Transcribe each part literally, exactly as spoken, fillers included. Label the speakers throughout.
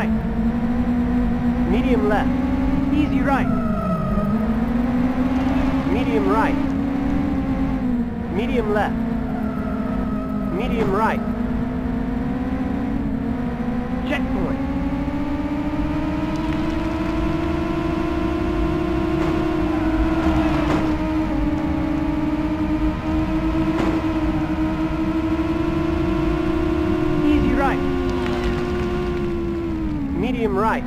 Speaker 1: right. Medium left. Easy right. Medium right. Medium left. Medium right. Checkpoint. Easy right. Medium right.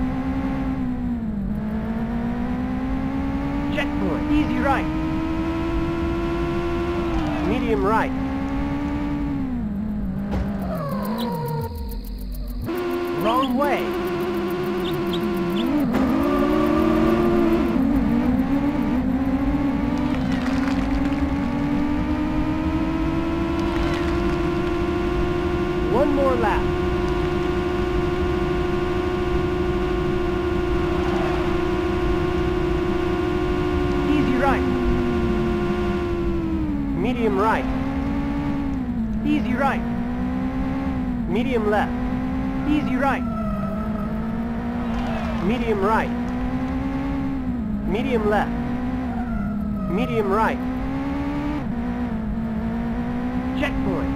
Speaker 1: Checkpoint. Easy right. Medium right. Wrong way. One more lap. Easy right. Medium right. Easy right. Medium left. Easy right. Medium right. Medium left. Medium right. Checkpoint.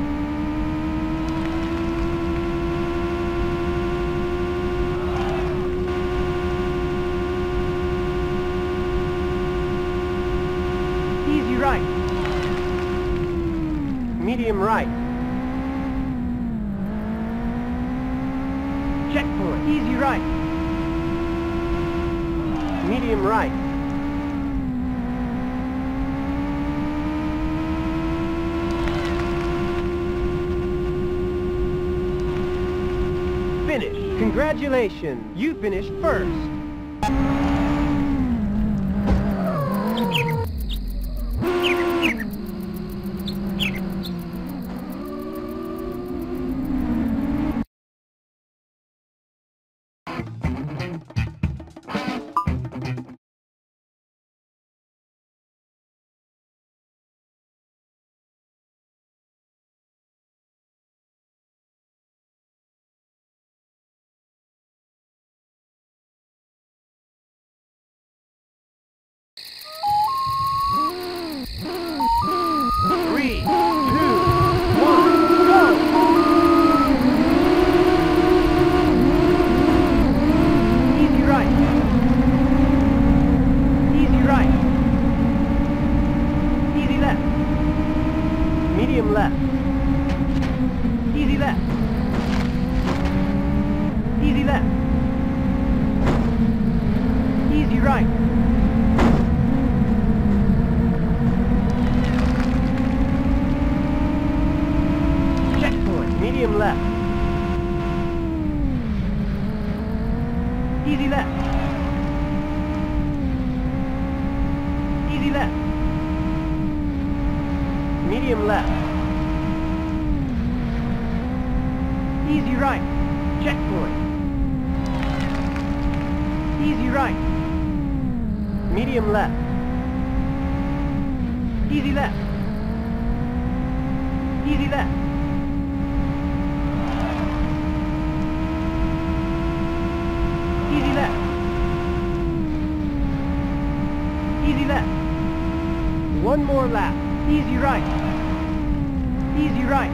Speaker 1: Easy right. Medium right. Checkpoint. Easy right. Medium right. Finish. Congratulations. You finished first. Three, two, one, go! Easy right. Easy right. Easy left. Medium left. Easy left. Easy left. Easy right. Medium left. Easy left. Easy left. Medium left. Easy right. Checkpoint. Easy right. Medium left. Easy left. Easy left. Easy left. Easy left. One more lap. Easy right. Easy right.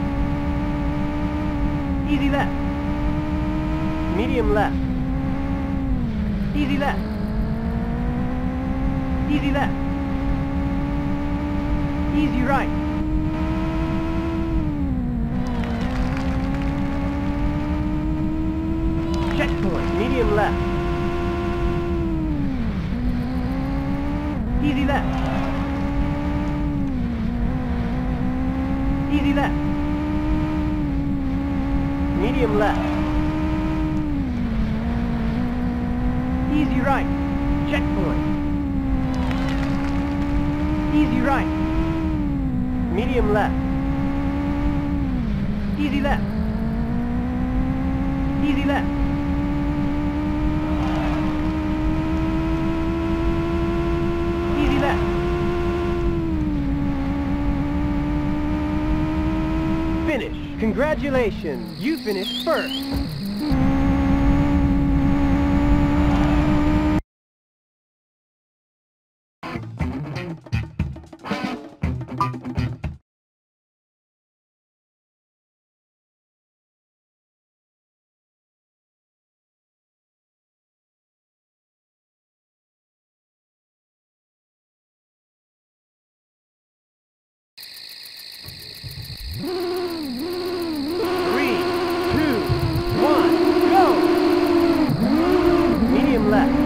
Speaker 1: Easy left. Medium left. Easy left. Easy left. Easy right. Checkpoint. Medium left. Easy left. Easy left. Medium left. Easy right. Checkpoint. Easy right. Medium left. Easy left. Easy left. Easy left. Finish. Congratulations. You finished first. left.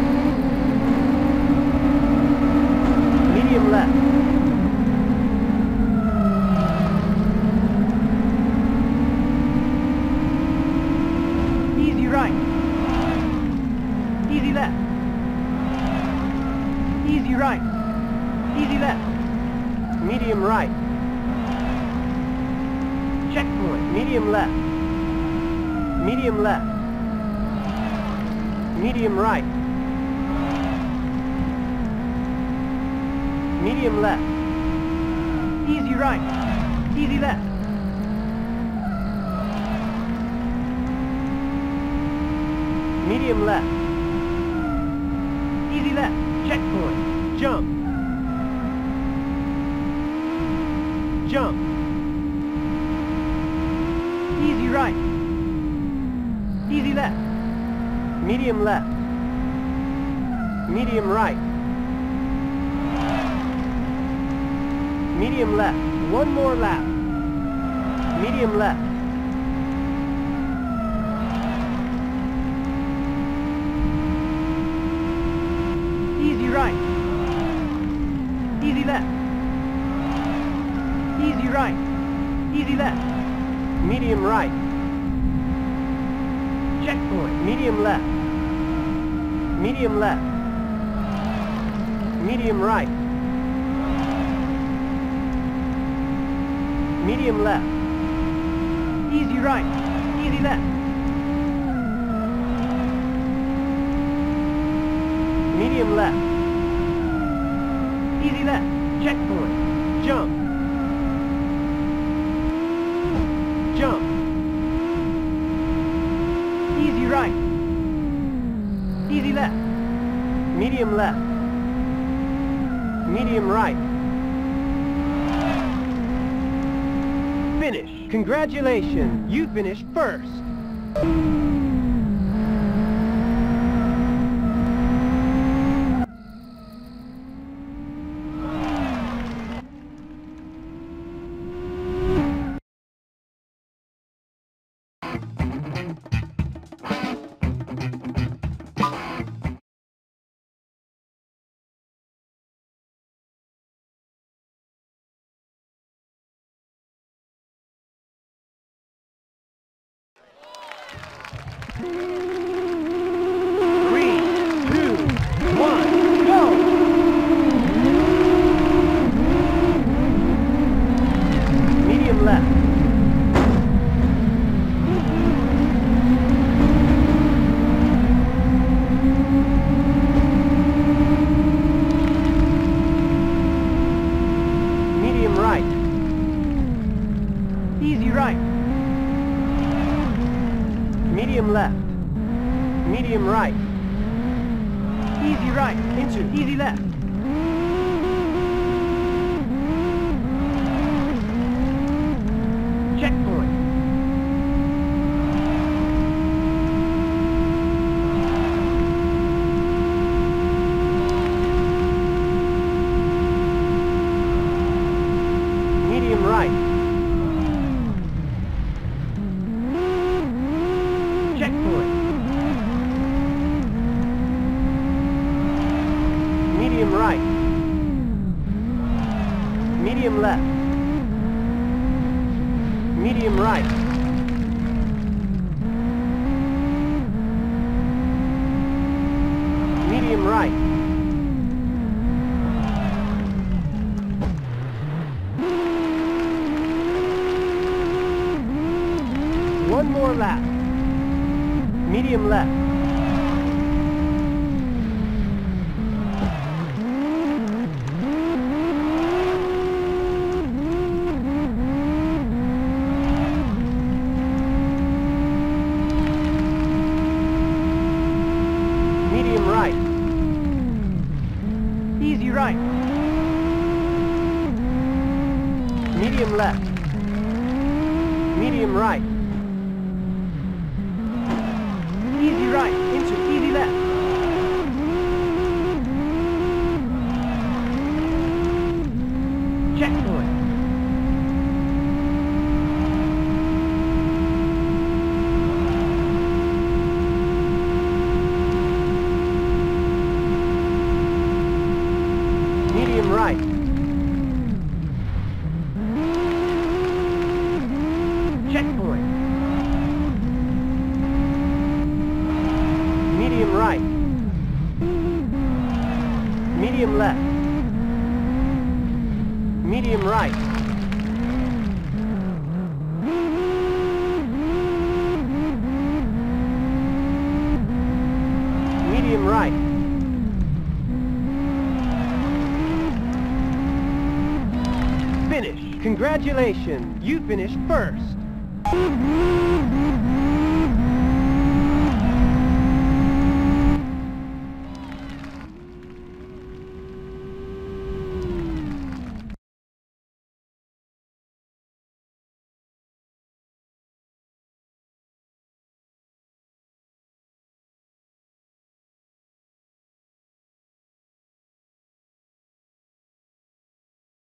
Speaker 1: Medium left. Easy right. Easy left. Easy right. Easy left. Medium right. Checkpoint. Medium left. Medium left. Medium right. Medium left. Easy right. Easy left. Medium left. Easy left. Checkpoint. Jump. Jump. Easy right. Easy left. Medium left. Medium right. Medium left. One more lap. Medium left. Easy right. Easy left. Easy right. Easy left. Medium right. Checkpoint. Medium left. Medium left. Medium right. Medium left. Easy right. Easy left. Medium left. Easy left. Checkpoint. Jump. Jump. Easy right. Easy left. Medium left. Medium right. Finish. Congratulations. You finished first. Three, two, one, go! Medium left. Medium right. Easy right. Medium left. Medium right. Easy right. Into. Easy left. Checkpoint. Medium right. Checkpoint. Medium right. Medium left. Medium right. Medium right. One more lap. Medium left. Medium right. Easy right. Medium left. Medium right. Easy right. Into easy left. Checkpoint. left.
Speaker 2: Medium right. Medium right. Finish. Congratulations, you finished first.